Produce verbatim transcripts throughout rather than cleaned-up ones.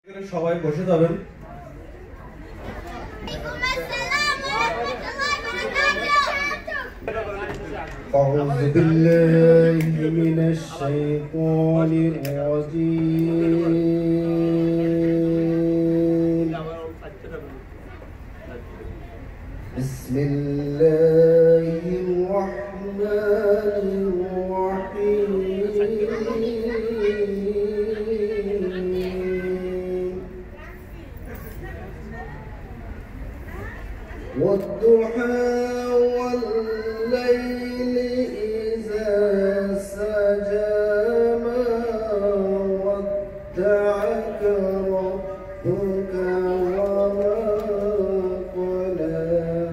সবাই বসে যাবেন। أعوذ بالله من الشيطان الرجيم. بسم الله الرحمن الرحيم. والضحى والليل إذا سجى ما ودعك ربك وما قلى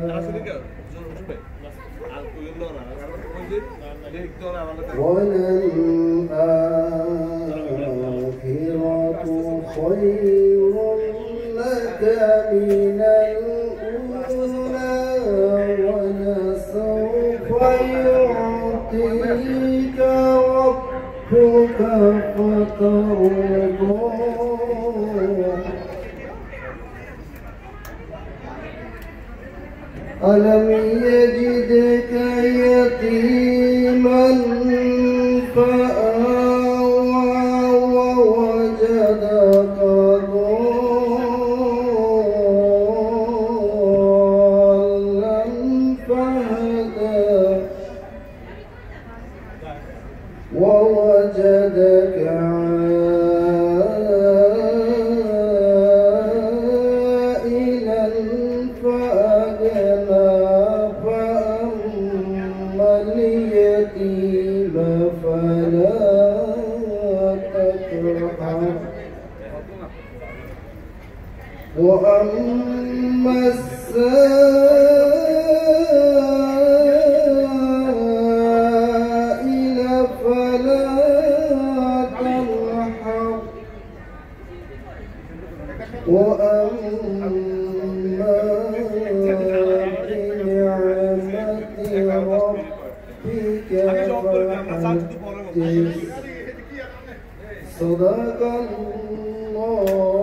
وللآخرة خير لك من الأولى ولسوف يعطيك ربك فترضى. ألم يجدك يتيما فآوى ووجدك ضالا فهدى ووجدك عائلا فأغنى فأما اليتيم فلا تقهر وأما السائل فلا تنحر وأما بنعمة ربك فحدث. صدق الله